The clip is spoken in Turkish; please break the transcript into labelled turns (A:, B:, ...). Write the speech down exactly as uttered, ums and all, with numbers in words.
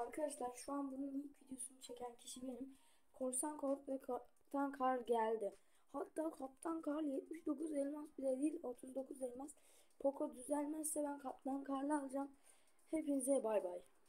A: Arkadaşlar şu an bunun ilk videosunu çeken kişi benim. Korsan Kork ve Kaptan Kar geldi. Hatta Kaptan Kar yetmiş dokuz elmas bile değil, otuz dokuz elmas. Poco düzelmezse ben Kaptan Kar'la alacağım. Hepinize bay bay.